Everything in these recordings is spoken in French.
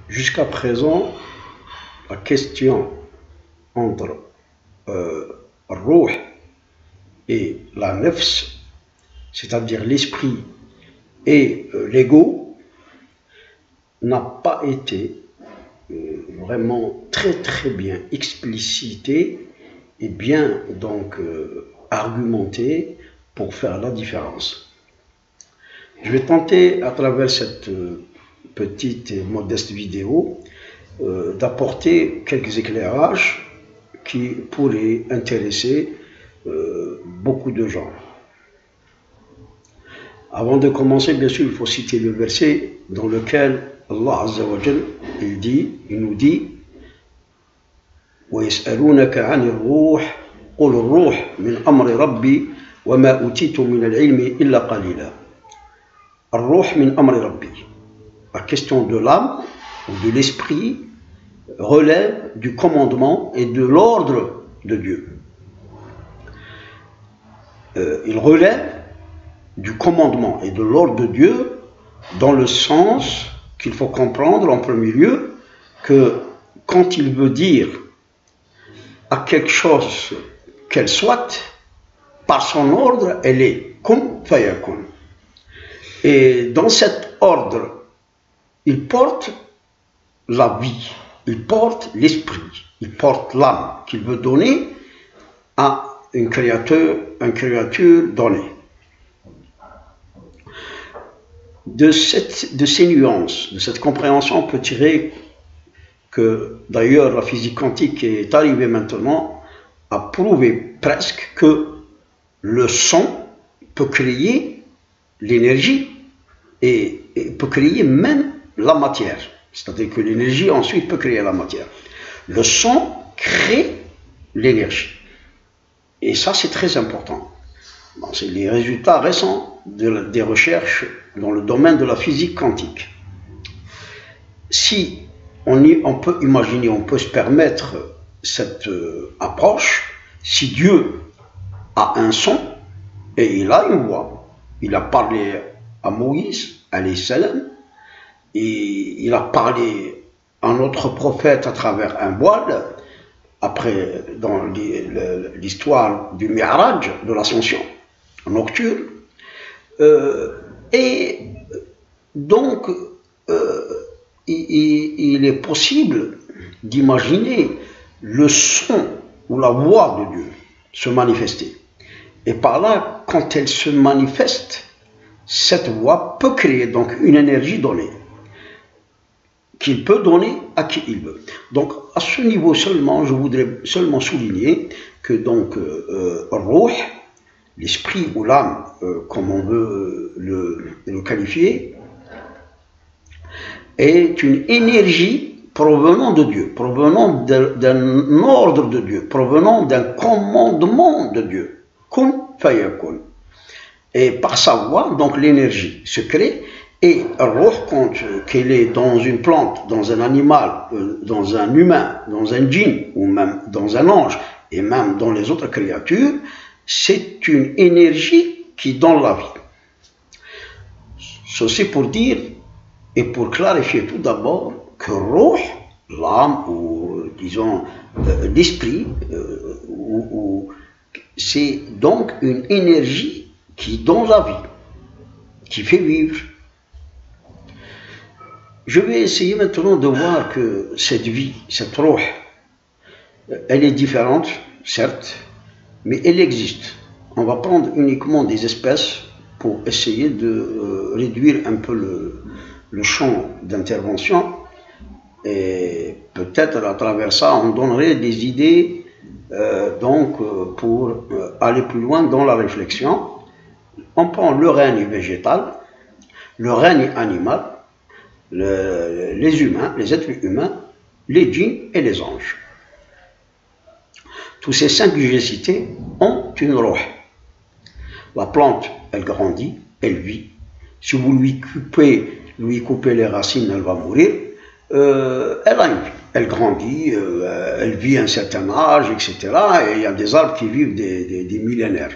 Jusqu'à présent, la question entre Ruh et la Nefs, c'est-à-dire l'esprit et l'ego, n'a pas été vraiment très bien explicitée et bien donc argumentée pour faire la différence. Je vais tenter à travers cette petite et modeste vidéo d'apporter quelques éclairages qui pourraient intéresser beaucoup de gens. Avant de commencer, bien sûr, il faut citer le verset dans lequel Allah Azza wa Jal, il nous dit وَيَسْأَلُونَكَ عَنِ الرُّوحِ قُلِ الرُّوحِ مِنْ أَمْرِ رَبِّي وَمَا أُوتِيتُم مِنَ الْعِلْمِ إِلَّا قَلِيلًا. الرُّوحِ مِنْ أَمْرِ رَبِّي. La question de l'âme ou de l'esprit relève du commandement et de l'ordre de Dieu. Il relève du commandement et de l'ordre de Dieu dans le sens qu'il faut comprendre en premier lieu que quand il veut dire à quelque chose qu'elle soit, par son ordre, elle est kun fayakun. Et dans cet ordre, il porte la vie, il porte l'esprit, il porte l'âme qu'il veut donner à une créature donnée. De ces nuances, de cette compréhension, on peut tirer que d'ailleurs la physique quantique est arrivée maintenant à prouver presque que le son peut créer l'énergie et peut créer même la matière. C'est-à-dire que l'énergie ensuite peut créer la matière. Le son crée l'énergie. Et ça, c'est très important. Bon, c'est les résultats récents des recherches dans le domaine de la physique quantique. Si on peut imaginer, on peut se permettre cette approche, si Dieu a un son et il a une voix, il a parlé à Moïse, alayhi salam, et il a parlé à notre prophète à travers un voile, après dans l'histoire du Mi'raj, de l'ascension nocturne, et donc il est possible d'imaginer le son ou la voix de Dieu se manifester. Et par là, quand elle se manifeste, cette voix peut créer donc une énergie donnée, qu'il peut donner à qui il veut. Donc à ce niveau seulement, je voudrais seulement souligner que donc Ruh, l'esprit ou l'âme, comme on veut le qualifier, est une énergie provenant de Dieu, provenant d'un ordre de Dieu, provenant d'un commandement de Dieu. Kun fayakun. Et par sa voix, donc l'énergie se crée. Et Ruh, quand qu'elle est dans une plante, dans un animal, dans un humain, dans un djinn, ou même dans un ange, et même dans les autres créatures, c'est une énergie qui donne la vie. Ceci pour dire, et pour clarifier tout d'abord, que Ruh, l'âme, ou disons l'esprit, c'est donc une énergie qui donne la vie, qui fait vivre. Je vais essayer maintenant de voir que cette vie, cette Ruh, elle est différente, certes, mais elle existe. On va prendre uniquement des espèces pour essayer de réduire un peu le champ d'intervention, et peut-être à travers ça on donnerait des idées pour aller plus loin dans la réflexion. On prend le règne végétal, le règne animal, les humains, les êtres humains, les djinns et les anges. Tous ces cinq que j'ai cités ont une Ruh. La plante, elle grandit, elle vit. Si vous lui coupez les racines, elle va mourir. Elle a une vie. Elle grandit, elle vit un certain âge, etc. Et il y a des arbres qui vivent des millénaires.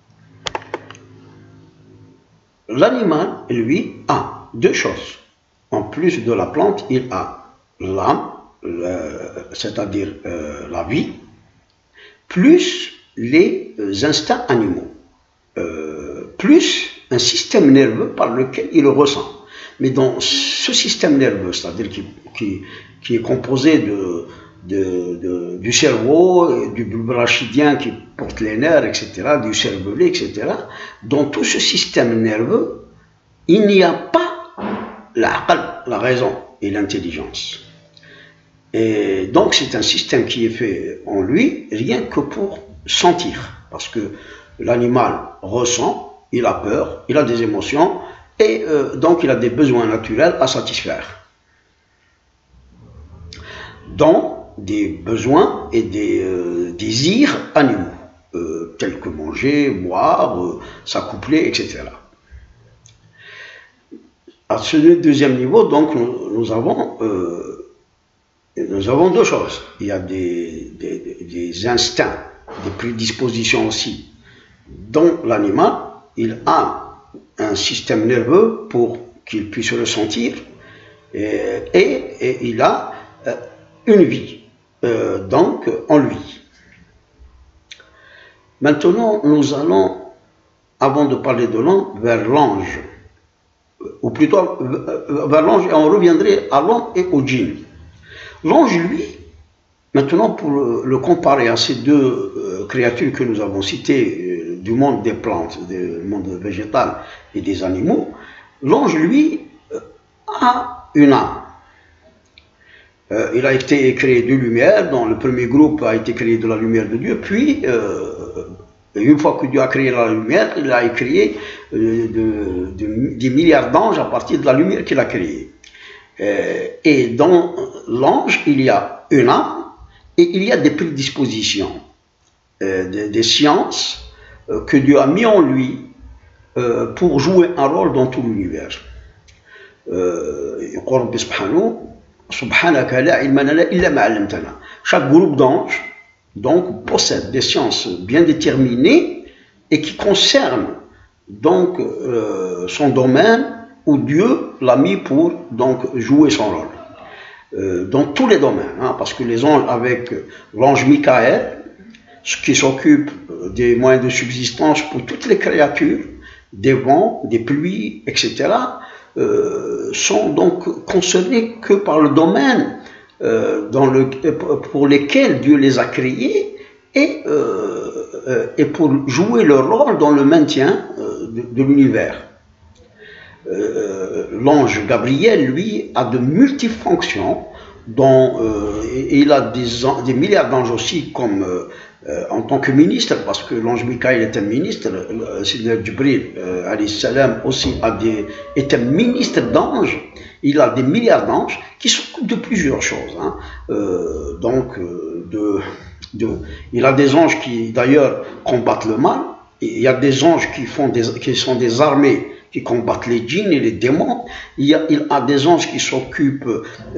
L'animal, lui, a deux choses. en plus de la plante, il a l'âme, c'est-à-dire la vie, plus les instincts animaux, plus un système nerveux par lequel il ressent. Mais dans ce système nerveux, c'est-à-dire qui est composé du cerveau, du bulbe rachidien qui porte les nerfs, etc., du cervelet, etc., dans tout ce système nerveux, il n'y a pas la raison et l'intelligence. Et donc c'est un système qui est fait en lui rien que pour sentir, parce que l'animal ressent, il a peur, il a des émotions, et donc il a des besoins naturels à satisfaire. Dont des besoins et des désirs animaux, tels que manger, boire, s'accoupler, etc. À ce deuxième niveau, donc, nous avons deux choses. Il y a des instincts, des prédispositions aussi. Dans l'animal, il a un système nerveux pour qu'il puisse ressentir, et il a une vie, donc, en lui. Maintenant, nous allons, avant de parler de l'homme, vers l'ange. Ou plutôt vers l'ange, et on reviendrait à l'homme et au djinn. L'ange, lui, maintenant pour le comparer à ces deux créatures que nous avons citées, du monde des plantes, du monde végétal et des animaux, l'ange, lui, a une âme. Il a été créé de lumière, dont le premier groupe a été créé de la lumière de Dieu, puis une fois que Dieu a créé la lumière, il a créé des milliards d'anges à partir de la lumière qu'il a créée. Et dans l'ange, il y a une âme et il y a des prédispositions, des sciences que Dieu a mis en lui pour jouer un rôle dans tout l'univers. Chaque groupe d'anges donc possède des sciences bien déterminées et qui concernent donc son domaine où Dieu l'a mis pour donc jouer son rôle. Dans tous les domaines, hein, parce que les anges, avec l'ange Michael, qui s'occupe des moyens de subsistance pour toutes les créatures, des vents, des pluies, etc., sont donc concernés que par le domaine pour lesquels Dieu les a créés et pour jouer leur rôle dans le maintien de l'univers. L'ange Gabriel, lui, a de multifonctions, dont il a des milliards d'anges aussi comme en tant que ministre, parce que l'ange Michael est un ministre, Sidna Jibril alayhi salam aussi est un ministre d'anges. Il a des milliards d'anges qui s'occupent de plusieurs choses. Hein. Il a des anges qui d'ailleurs combattent le mal. Il y a des anges qui sont des armées qui combattent les djinns et les démons. Il a des anges qui s'occupent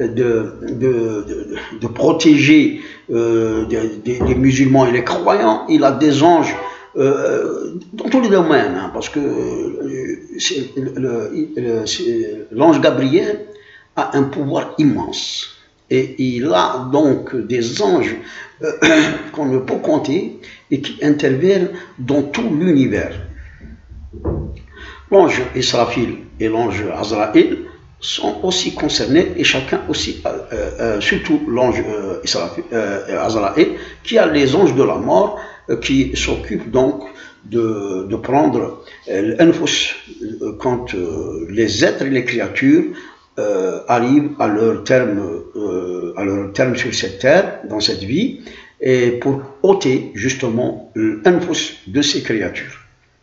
de protéger les musulmans et les croyants. Il a des anges dans tous les domaines, hein, parce que l'ange Gabriel a un pouvoir immense. Et il a donc des anges qu'on ne peut compter et qui interviennent dans tout l'univers. L'ange Israfil et l'ange Azraël sont aussi concernés, et chacun aussi, surtout l'ange Azraël, qui a les anges de la mort, qui s'occupent donc de prendre l'anfus quand les êtres et les créatures arrivent à leur terme sur cette terre, dans cette vie, et pour ôter justement l'anfus de ces créatures.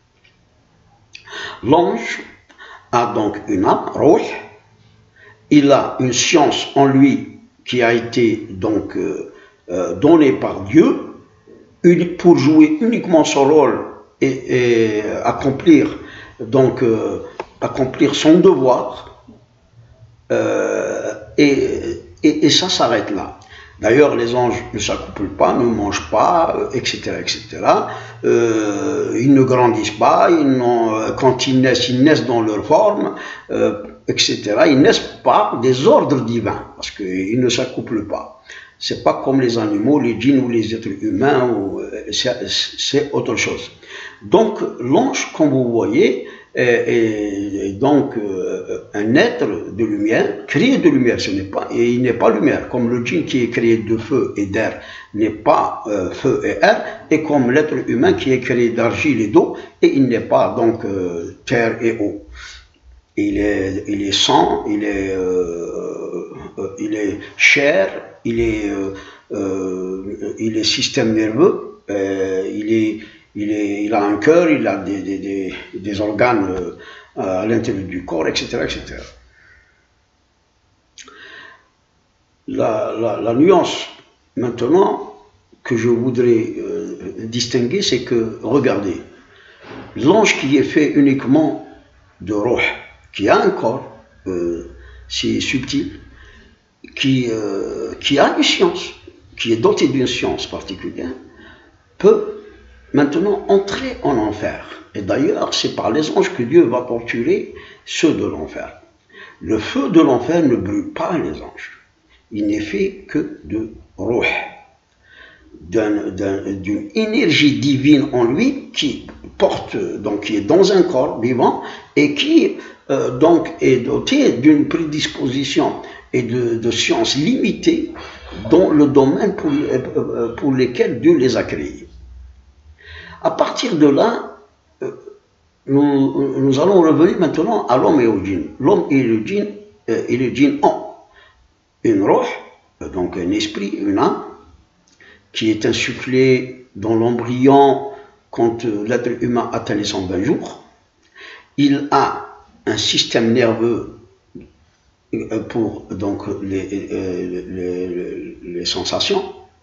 L'ange a donc une âme, Ruh. Il a une science en lui qui a été donc donnée par Dieu pour jouer uniquement son rôle et accomplir son devoir, et ça s'arrête là. D'ailleurs, les anges ne s'accouplent pas, ne mangent pas, etc., etc. Ils ne grandissent pas, quand ils naissent dans leur forme, etc. Ils naissent par des ordres divins, parce qu'ils ne s'accouplent pas. C'est pas comme les animaux, les djinns ou les êtres humains, c'est autre chose. Donc, l'ange, comme vous voyez, est donc un être de lumière, créé de lumière, et il n'est pas lumière, comme le djinn qui est créé de feu et d'air n'est pas feu et air, et comme l'être humain qui est créé d'argile et d'eau, et il n'est pas donc terre et eau. Il est sang, il est chair, il est système nerveux, il a un cœur, il a des organes à l'intérieur du corps, etc., etc. La nuance maintenant que je voudrais distinguer, c'est que, regardez, l'ange qui est fait uniquement de roh, qui a un corps si subtil, qui a une science, qui est doté d'une science particulière, peut maintenant entrer en enfer. Et d'ailleurs, c'est par les anges que Dieu va torturer ceux de l'enfer. Le feu de l'enfer ne brûle pas les anges. Il n'est fait que de ruh, d'une énergie divine en lui qui porte, donc qui est dans un corps vivant et qui donc est doté d'une prédisposition et de sciences limitées dans le domaine pour lesquels Dieu les a créés. À partir de là, nous allons revenir maintenant à l'homme et au djinn. L'homme et le djinn ont une ruh, donc un esprit, une âme, qui est insufflé dans l'embryon quand l'être humain atteint les 120 jours. Il a un système nerveux pour donc les sensations,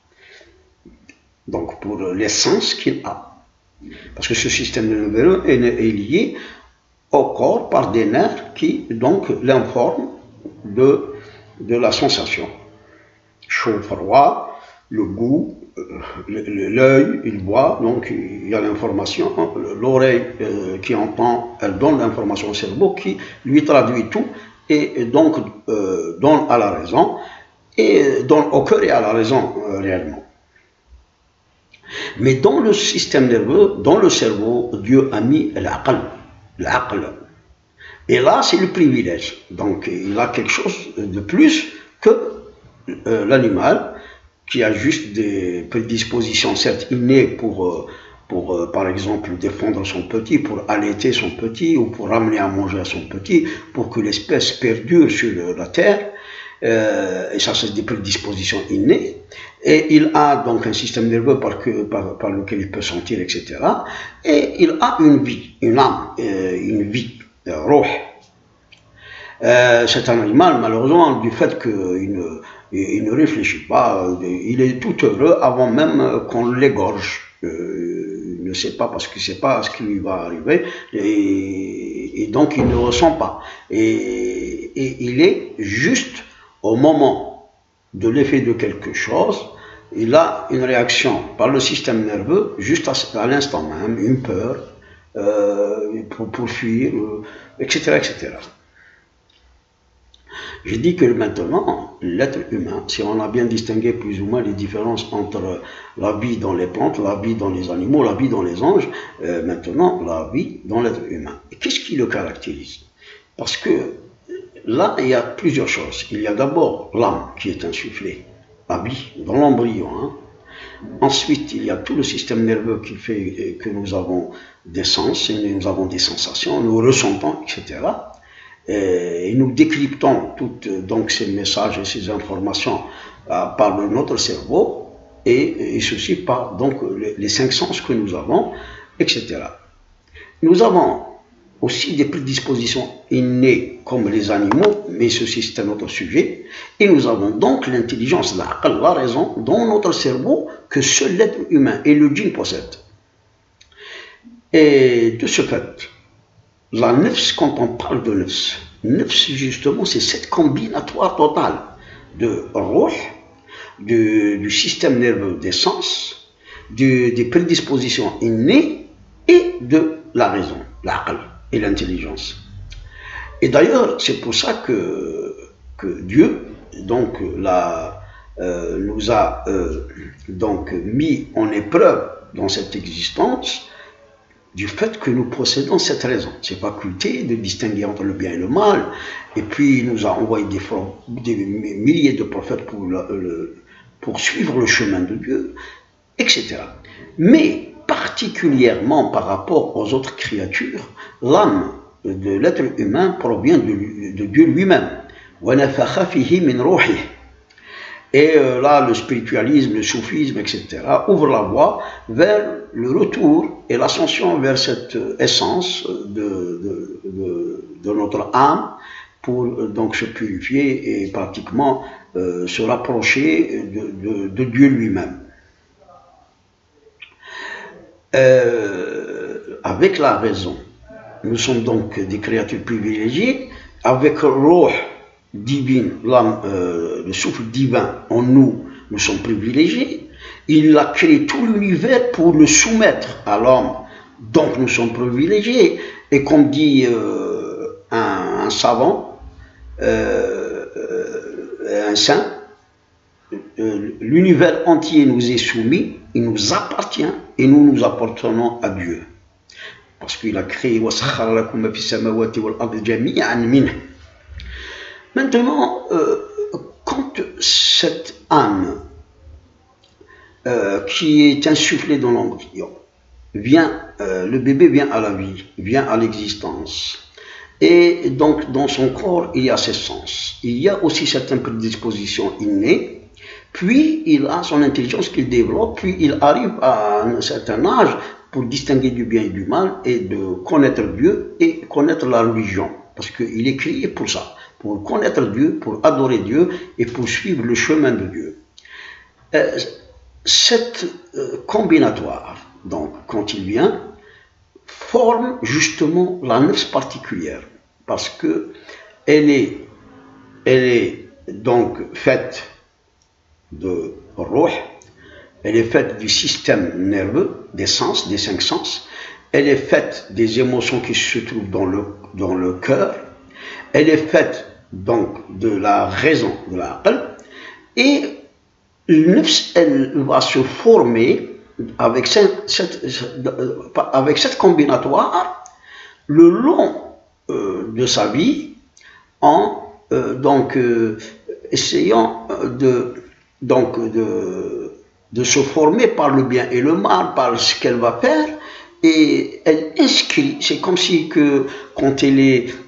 donc pour les sens qu'il a. Parce que ce système nerveux est lié au corps par des nerfs qui donc l'informent de la sensation. Chaud, froid, le goût, l'œil, il voit, donc il y a l'information, l'oreille qui entend, elle donne l'information au cerveau qui lui traduit tout et donc donne à la raison, et donne au cœur et à la raison réellement. Mais dans le système nerveux, dans le cerveau, Dieu a mis l'aql. Et là, c'est le privilège. Donc, il a quelque chose de plus que l'animal, qui a juste des prédispositions, certes innées pour par exemple, défendre son petit, pour allaiter son petit, ou pour ramener à manger à son petit, pour que l'espèce perdure sur la terre. Et ça, c'est des prédispositions innées. Et il a donc un système nerveux par lequel il peut sentir, etc. Et il a une vie, une âme, une vie, ruh. C'est un animal, malheureusement, du fait qu'il ne réfléchit pas, il est tout heureux avant même qu'on l'égorge. Il ne sait pas parce qu'il ne sait pas ce qui lui va arriver, et donc il ne ressent pas. Et il est juste au moment de l'effet de quelque chose, il a une réaction par le système nerveux, juste à l'instant même, une peur, pour fuir, etc., etc. J'ai dit que maintenant, l'être humain, si on a bien distingué plus ou moins les différences entre la vie dans les plantes, la vie dans les animaux, la vie dans les anges, maintenant, la vie dans l'être humain. Et qu'est-ce qui le caractérise? Parce que là, il y a plusieurs choses. Il y a d'abord l'âme qui est insufflée, la vie, dans l'embryon. Hein. Ensuite, il y a tout le système nerveux qui fait que nous avons des sens, et nous avons des sensations, nous ressentons, etc. Et nous décryptons toutes donc ces messages et ces informations par notre cerveau, et ceci par donc les 5 sens que nous avons, etc. Nous avons aussi des prédispositions innées comme les animaux, mais ceci c'est un autre sujet, et nous avons donc l'intelligence, la raison dans notre cerveau que seul l'être humain et le djinn possèdent. Et de ce fait, la nefs, quand on parle de nefs justement, c'est cette combinatoire totale de ruh, du système nerveux des sens, des prédispositions innées et de la raison, l'aql et l'intelligence. Et d'ailleurs, c'est pour ça que Dieu donc, nous a donc mis en épreuve dans cette existence du fait que nous possédons cette raison, cette faculté de distinguer entre le bien et le mal, et puis il nous a envoyé des milliers de prophètes pour suivre le chemin de Dieu, etc. Mais particulièrement par rapport aux autres créatures, l'âme de l'être humain provient de Dieu lui-même. Et là, le spiritualisme, le soufisme, etc., ouvre la voie vers le retour et l'ascension vers cette essence de notre âme pour donc se purifier et pratiquement se rapprocher de Dieu lui-même. Avec la raison, nous sommes donc des créatures privilégiées, avec Ruh divine, le souffle divin en nous, nous sommes privilégiés. Il a créé tout l'univers pour le soumettre à l'homme, donc nous sommes privilégiés. Et comme dit un savant, un saint, l'univers entier nous est soumis, il nous appartient et nous nous appartenons à Dieu. Parce qu'il a créé Maintenant, quand cette âme qui est insufflée dans l'embryon vient, le bébé vient à la vie, vient à l'existence, et donc dans son corps il y a ses sens, il y a aussi certaines prédispositions innées, puis il a son intelligence qu'il développe, puis il arrive à un certain âge pour distinguer du bien et du mal et de connaître Dieu et connaître la religion, parce qu'il est créé pour ça, pour connaître Dieu, pour adorer Dieu et pour suivre le chemin de Dieu. Cette combinatoire, donc, quand il vient, forme justement la nefs particulière, parce que elle est donc faite de Ruh, elle est faite du système nerveux, des sens, des 5 sens, elle est faite des émotions qui se trouvent dans le cœur, elle est faite donc de la raison, de la aql, et le nefs, elle va se former avec cette combinatoire le long de sa vie en essayant de se former par le bien et le mal, par ce qu'elle va faire, et elle inscrit, c'est comme si que quand il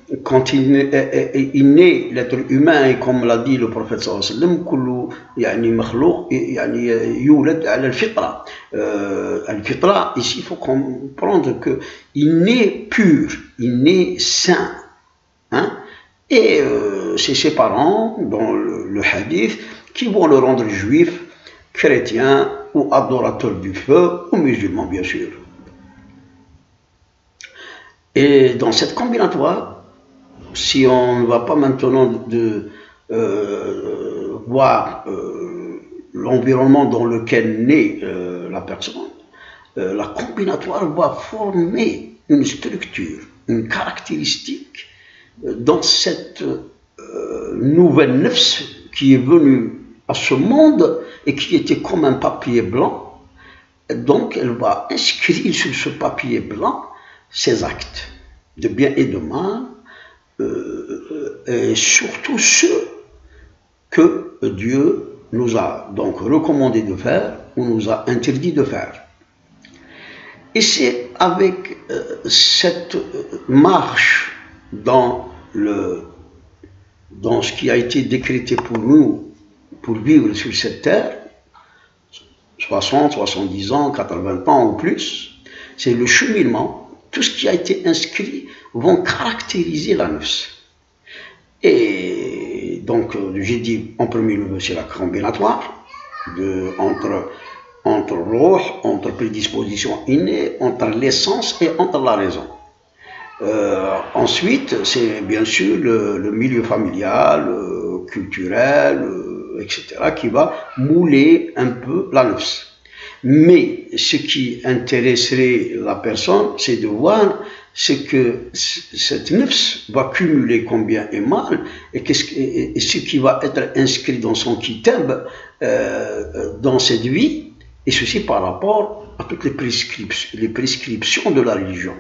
naît l'être humain, et comme l'a dit le prophète sallallahu alayhi wa sallam, kullu yani makhlouq yani yulad ala al-fitra. Al-fitra, ici il faut comprendre que il naît pur, il naît saint, hein? Et c'est ses parents, dans le hadith, qui vont le rendre juif, chrétien ou adorateur du feu, ou musulman bien sûr. Et dans cette combinatoire, si on ne va pas maintenant voir l'environnement dans lequel naît la personne, la combinatoire va former une structure, une caractéristique dans cette nouvelle nefs qui est venue à ce monde et qui était comme un papier blanc. Donc elle va inscrire sur ce papier blanc ses actes de bien et de mal, et surtout ceux que Dieu nous a donc recommandé de faire ou nous a interdit de faire. Et c'est avec cette marche dans ce qui a été décrété pour nous, pour vivre sur cette terre, 60, 70 ans, 80 ans ou plus, c'est le cheminement. Tout ce qui a été inscrit vont caractériser la nefs. Et donc, j'ai dit en premier lieu, c'est la combinatoire entre Ruh, entre prédisposition innée, entre l'essence et entre la raison. Ensuite, c'est bien sûr le milieu familial, culturel, etc., qui va mouler un peu la nefs. Mais ce qui intéresserait la personne, c'est de voir ce que cette nefs va cumuler combien et mal, et ce qui va être inscrit dans son kitab, dans cette vie, et ceci par rapport à toutes les prescriptions de la religion.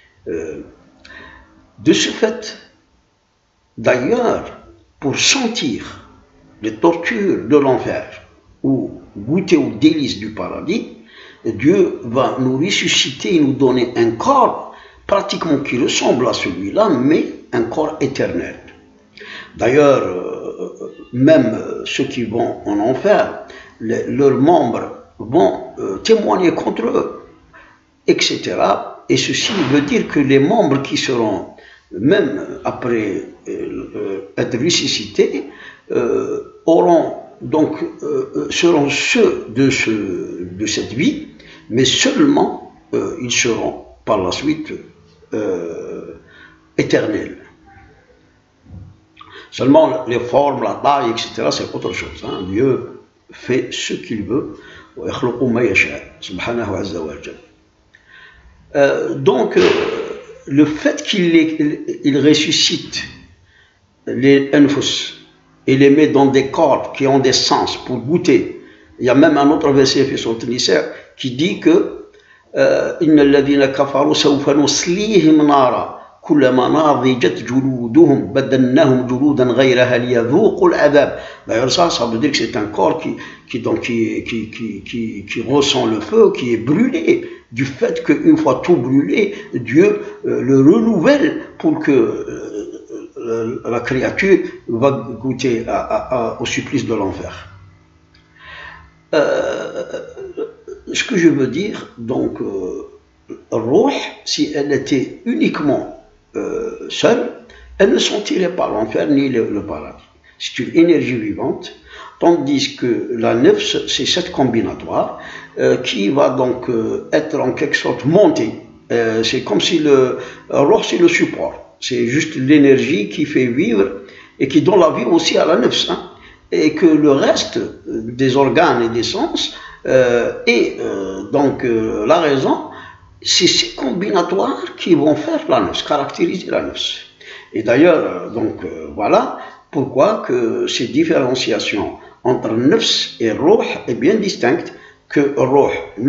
De ce fait, d'ailleurs, pour sentir les tortures de l'enfer ou goûter aux délices du paradis, Dieu va nous ressusciter et nous donner un corps pratiquement qui ressemble à celui-là, mais un corps éternel. D'ailleurs, même ceux qui vont en enfer, leurs membres vont témoigner contre eux, etc. Et ceci veut dire que les membres qui seront, même après être ressuscités, seront ceux de cette vie, mais seulement ils seront par la suite éternels. Seulement les formes, la taille, etc., c'est autre chose. Hein. Dieu fait ce qu'il veut. Donc, le fait qu'il ressuscite les anfus et les met dans des corps qui ont des sens pour goûter. Il y a même un autre verset qui dit que إن الذين كفروا سوف نصليهم نارا كلما نضجت جلودهم بدلناهم جلودا غيرها ليذوقوا العذاب. D'ailleurs ça veut dire que c'est un corps qui ressent le feu, qui est brûlé, du fait qu'une fois tout brûlé, Dieu le renouvelle pour que la créature va goûter au supplice de l'enfer. Ce que je veux dire, donc, Ruh, si elle était uniquement seule, elle ne sentirait pas l'enfer ni le paradis. C'est une énergie vivante, tandis que la nefs, c'est cette combinatoire qui va donc être en quelque sorte montée. C'est comme si le Ruh, c'est le support. C'est juste l'énergie qui fait vivre et qui donne la vie aussi à la nefs. Hein, et que le reste des organes et des sens donc la raison, c'est ces combinatoires qui vont faire la nefs, caractériser la nefs. Et d'ailleurs, voilà pourquoi que ces différenciations entre nefs et ruh est bien distincte, que ruh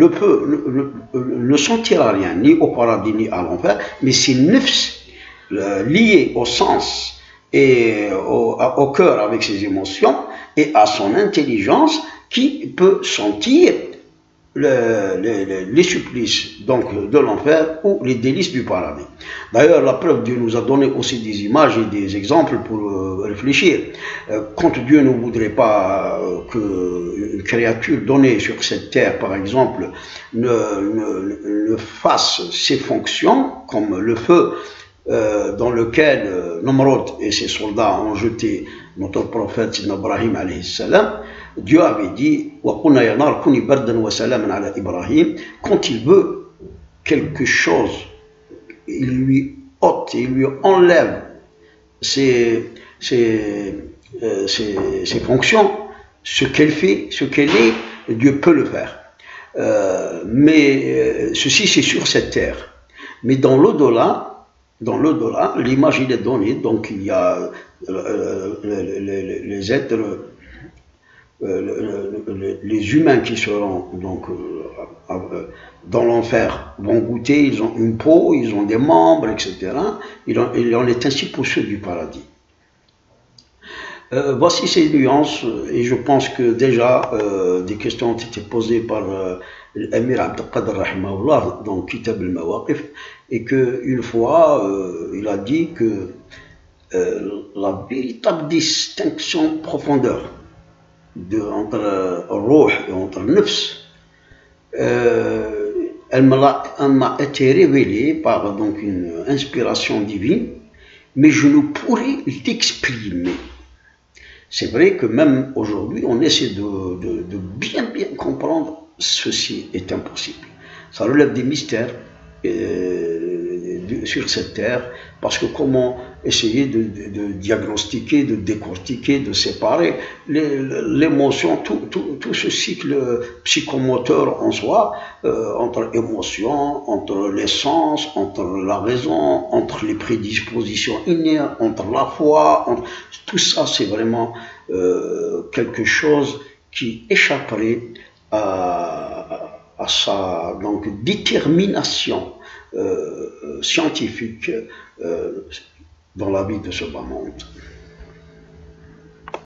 ne sentira rien, ni au paradis ni à l'enfer, mais c'est nefs lié au sens et au cœur avec ses émotions et à son intelligence qui peut sentir les supplices donc, de l'enfer ou les délices du paradis. D'ailleurs, la preuve, Dieu nous a donné aussi des images et des exemples pour réfléchir. Quand Dieu ne voudrait pas qu'une créature donnée sur cette terre, par exemple, ne fasse ses fonctions, comme le feu dans lequel Namrod et ses soldats ont jeté notre prophète Ibrahim alayhi salam, Dieu avait dit quand il veut quelque chose, il lui ôte, il lui enlève ses fonctions, ce qu'elle fait, ce qu'elle est, Dieu peut le faire. Mais ceci c'est sur cette terre. Mais dans l'au-delà, l'image il est donnée, donc il y a les êtres, les humains qui seront donc dans l'enfer vont goûter, ils ont une peau, ils ont des membres, etc. Il en est ainsi pour ceux du paradis. Voici ces nuances, et je pense que déjà des questions ont été posées par l'Amir Abdelkader Rahimahullah dans Kitab al-Mawaqif, et qu'une fois il a dit que la véritable distinction profondeur entre Ruh et entre Nefs, elle m'a été révélée par donc une inspiration divine, mais je ne pourrais l'exprimer. C'est vrai que même aujourd'hui, on essaie de bien comprendre, ceci est impossible. Ça relève des mystères sur cette terre, parce que comment essayer de diagnostiquer, de décortiquer, de séparer l'émotion, tout ce cycle psychomoteur en soi, entre émotion, entre les sens, entre la raison, entre les prédispositions innées, entre la foi, tout ça c'est vraiment quelque chose qui échapperait à sa donc, détermination scientifique dans la vie de ce bas monde.